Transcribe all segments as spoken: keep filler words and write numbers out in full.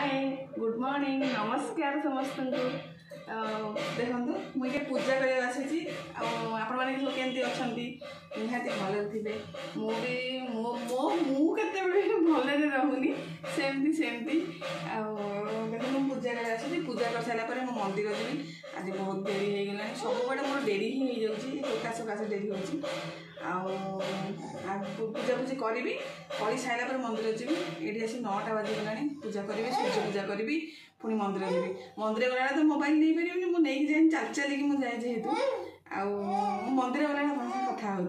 Hi good morning नमस्कार समस्त देखो मुझे पूजा कर आसी आपण मैंने सब केमती अच्छा निहाती भले थे मुझे मो मो मुझे भले रहुनी सेमती सेमती देखो मुझे पूजा कर आसी पूजा कर सारापर मो मंदिर जी आज बहुत डेरी हो गला सब बड़े मोर डेरी ही हो जाऊँगी सकाशे डेरी हो पूजा पूजी करी कर सारापर मंदिर जी ये आसी नौटा बाजिगला पूजा करी सूर्य पूजा करी पुणी मंदिर जी मंदिर गला तो मोबाइल नहीं पारे मुझे जाए चल चलिकी मुझे जाए जेहेतु आ मंदिर गला कथा हो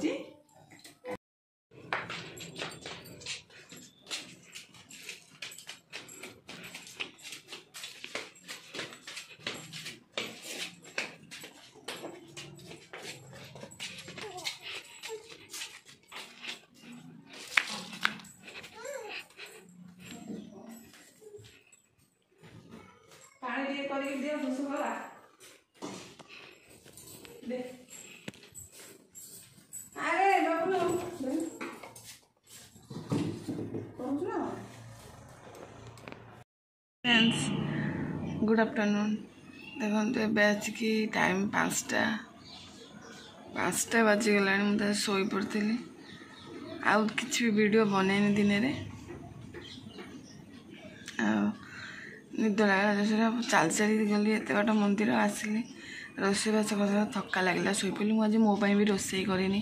पानी टे कर दियो घुस गला दे अरे बाबू फ्रेंड्स गुड आफ्टरनून देखो ए आज की टाइम पाँचटा पाँचटा बाजिगला मुझे शोई पड़ी आउ कि वीडियो बनैनी दिन में निद लगा चल चल गली एत बाट मंदिर आसिली रोसे बास कर थका लगे शोपी मुझे मो भी रोसे करनी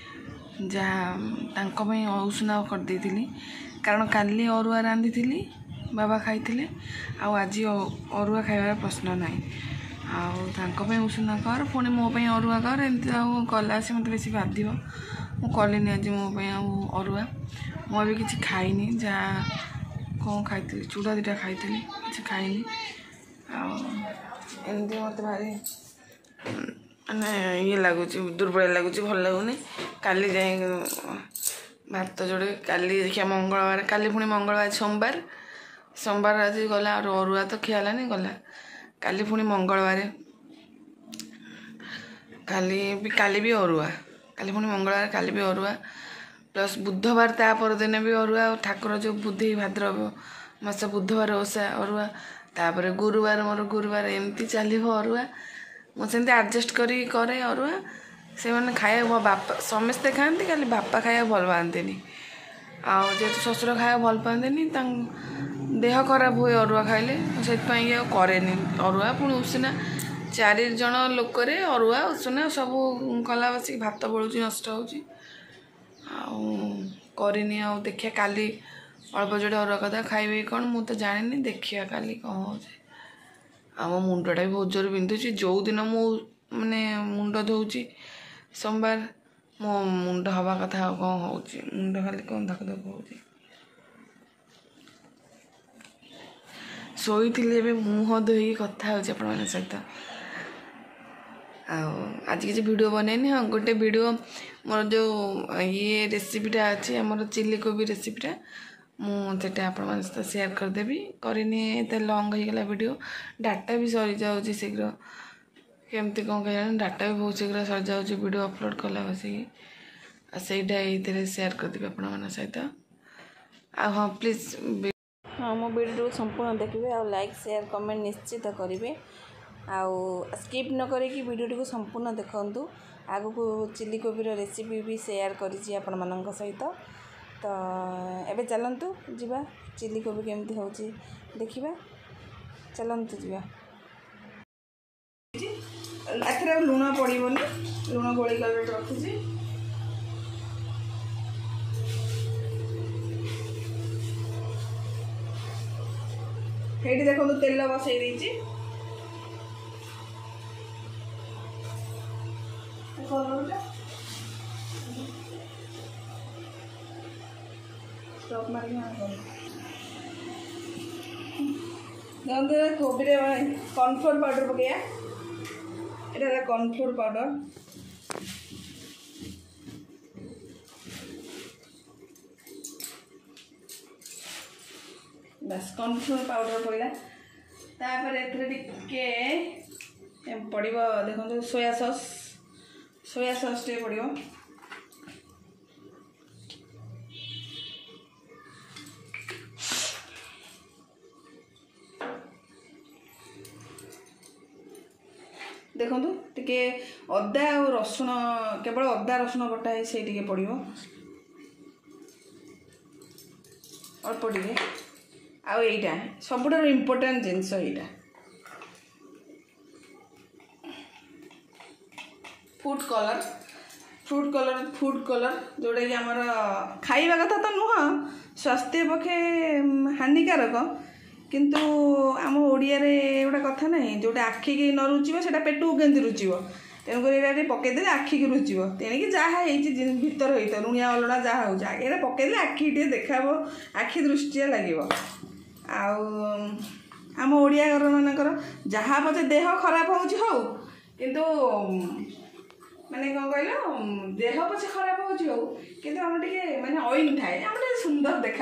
जहाँ औसुना करदे कारण काली अरुआ रांधि बाबा खाई आज अरुआ खाइबार प्रश्न ना आउ उषुना कर पुणी मो अरुआ कर एमती कला से मत बेसी बाध मु कलिनी आज मो अरुआ मु भी किसी खाइनी जहाँ कौन खाई चूड़ा दुटा खाई किसी खाइनी आमती मत भारी मैंने ये लगुच दुर्बल लगुच भल लगुनि काली जाए भात जोड़े काली देखिए मंगलवार काली पुणी मंगलवार सोमवार सोमवार आज गला अरुआ तो खियालानी गला काली पुणी मंगलवार काली भी काली भी अरुआ काली पुणी मंगलवार काली भी अरुआ प्लस बुधवार ता परदिन भी अरुआ ठाकुर जो बुद्धि भाद्रव मास बुधवार ओषा अरुआ तापर गुरुवार मोर गुरुवार एमती चलो अरुआ मुझे एडजस्ट करी करे अरुआ से मैंने खाया मो बापा समस्ते खाती खाली बापा खाया भल पाते आउ जेहेतु शशुर खाया भल पाते देह खराब हुए अरुआ खाइले से करे अरुआ पुणी उषुना चार जन लोक अरुआ उषुना सब कला बस भात बलूँ नष्ट हो करनी आ देखिए काली अल्प जोड़े अरुआ कथा खाइबे कौन मु तो जानी देखिया काली कौन हो मो मुंडटा भी बहुत जोर बिंधुची जो दिन मु माने मुंड धोची सोमवार मो मुंड हवा कथा कौन हो मुंड खाली कौन धक धक हो शोई थी मुह धोई कथा हो सहित आज किसी वीडियो बनैनी हाँ गोटे वीडियो मोर जो ये रेसिपीटा अच्छी आमर चिल्ली कोबी रेसिपीटा मुझे आपण सहित सेयार करदेवी करनी एत लंग होगा वीडियो डाटा भी सरी जाऊँगी शीघ्र केमती कौन कह डाटा भी बहुत शीघ्र सरी जाऊँगी वीडियो अपलोड कला बसिकी सहीटा ये सेयार करदेवी आपण सहित आ हाँ प्लीज हाँ मो वीडियो संपूर्ण देखिए आ लाइक शेयर कमेंट निश्चित करेंगे आउ स्किप न करी वीडियो टी संपूर्ण देखु आगु को चिल्ली कोबीर रेसिपी भी शेयर करी आपण मान सहित तो एबे चलतु जीवा चिल्ली कोबी केमती हो देखा चलतु जीवा एथर लुण पड़ोनी लुण गोली कर रखुची ये देखो तेल बसई देती स्टॉप मार कोबी कॉर्नफ्लोर पाउडर पकड़ यहाँ कॉर्नफ्लोर पाउडर बस कॉर्नफ्लोर पाउडर पड़ा तापर टिके पड़ो देखो सोया सॉस सोया सॉस टे पड़ो देखो टिके अदा और रसुण केवल अदा रसुण बटा है से टिके पड़ो अल्प टिके आउ एटा सबुठार इम्पोर्टेंट जिनस एटा food colour food colour food colour जोटा कि आमर खाइबा कथा तो नुह स्वास्थ्य पक्षे हानिकारक किंतु आम ओडिया रे एगोटा कथा नहीं जोटा आखि की न रुचिब से पेटू केमती रुचिब तेणुक ये पकईदे आखि की रुचिब तेणिक जहाँ भीतर होता लुणिया अलड़ा जहाँ हो ये पकईदे आखि टे देखा आखि दृष्टिया लगे आम ओडिया घर मानकर जहाँ पचे देह खराब हो किंतु माने कौन कहल देह पचे खराब हो आम टे माने ऑयल थाए आम सुंदर देखा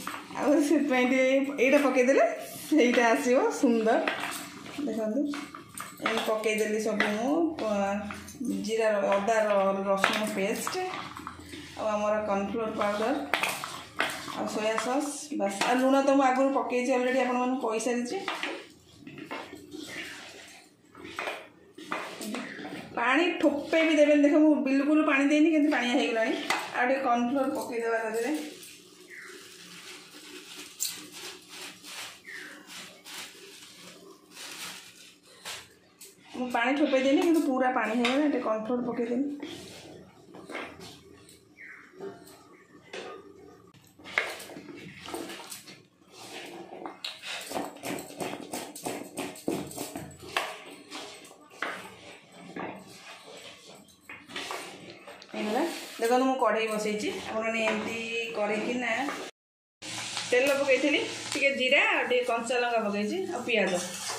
आईटा पकईदे सहीटा आसो सुंदर देखो पकईदेली सब जीरा अदा रसुण पेस्ट आमर कॉर्नफ्लोर पाउडर आ सोया सॉस बस आ लुण तो मुझे आगुरी पकई अलरेडी आप कही सारी पानी ठोपे भी देवे देख मुझे बिल्कुल पानी देनी कि पानी हो गला आगे कॉर्नफ्लोर पकईदेवा तादे मु पानी ठोपे देनी कि पूरा पानी हो गला कॉर्नफ्लोर पकईदेनी देखो मु कढ़ई बसई एमती करना तेल पकई टे जीरा टे कंचा लंका पकई आ पियाज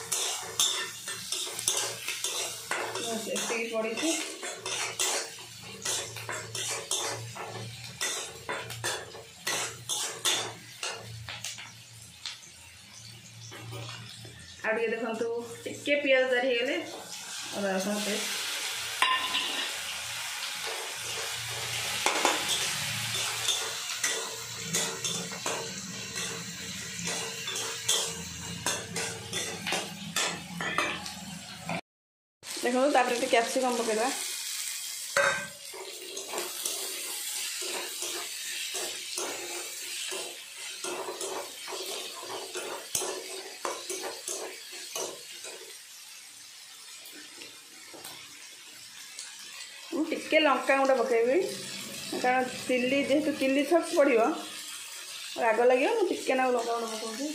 पड़ी आगे देखु टे पियाज तारी गले अदा रसुण पेस्ट देखो तापर कैप्सिकम पकईदा टिके लंका गुंडा पकईबी कारण चिल्ली जेहेतु चिल्ली सॉस पड़ो राग लगे मुझे टिके ना लंका गुंडा पकाऊँ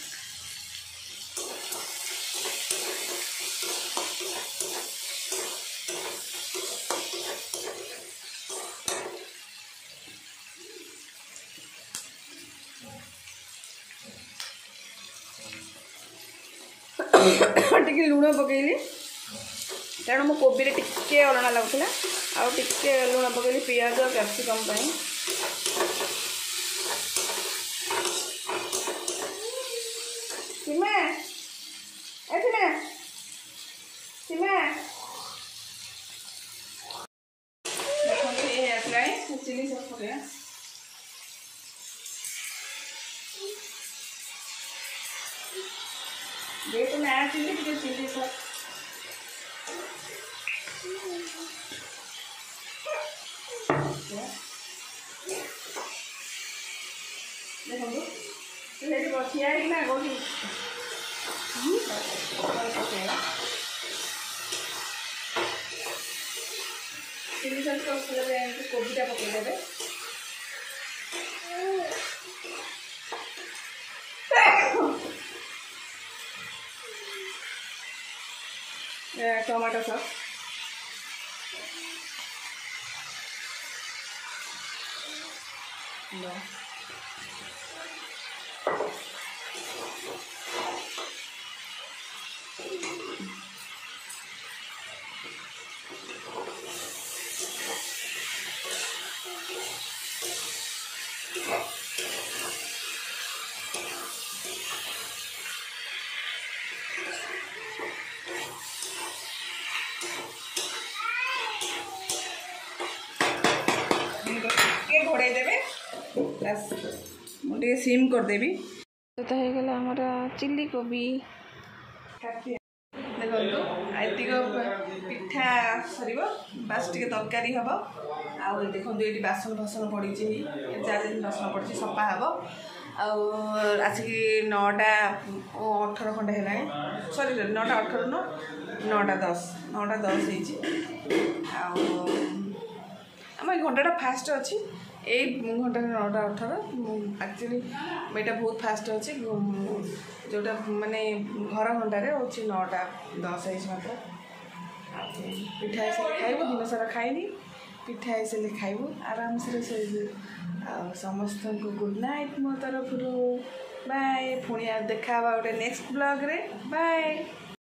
टिके लुण पकईली कारण मो कोबी टिके अलणा लगुला आउ टिके लुण पकईली पियाज कैप्सिकम पाई सीमा ए सीमा सीमा देखो ये आसला चिली सॉस पकईला देखो मैं चिल्ली टिके चिल्ली सॉस देखो बसिया ना गोली चिल्ली सॉस कोबीटा पकईदे टमाटो सॉस घोड़े देवे मुझे सिम करदेवी तो हो गला हमारा चिल्ली कोबी देखो एतिक पिठा सर बास टे तरकारी हम आउ देखो ये बासन फासन पड़ी चार दिन बासन पड़ी सफा हम आसिक नौटा अठर खंडे है सरी सरी नौटा अठर न नौटा दस नौटा दस आम घंटा फास्ट अच्छी यही घंटा नौटा अठर एक्चुअली यहाँ बहुत फास्ट अच्छी जोटा माने घर घंटे हूँ नौटा दस मात्र पिठा ऐसे खाइबू दिन सारा खाइनी पिठा ऐसे खाइबू आराम से शोबू समस्त को गुड नाइट मो तरफ बाय पुणी देखा गोटे नेक्स्ट ब्लॉग रे बाय।